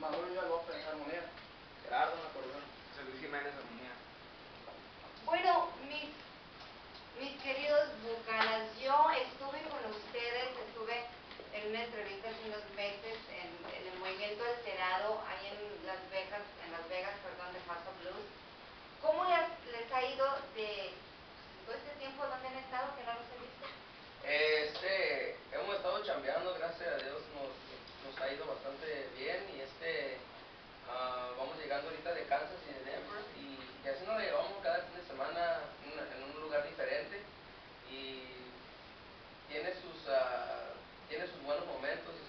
Manuel Villa López, armonía. Gerardo, en acordeón. José Luis Jiménez, armonía. Bueno, mis queridos bucanas, yo estuve con ustedes, estuve en una entrevista hace unos meses en el Movimiento Alterado, ahí en Las Vegas, de House of Blues. ¿Cómo les ha ido de todo este tiempo? ¿Dónde han estado que no los he visto? Hemos estado chambeando, gracias a Dios nos ha ido bastante bien y vamos llegando ahorita de Kansas y de Denver y así nos la llevamos cada fin de semana en un lugar diferente y tiene sus buenos momentos y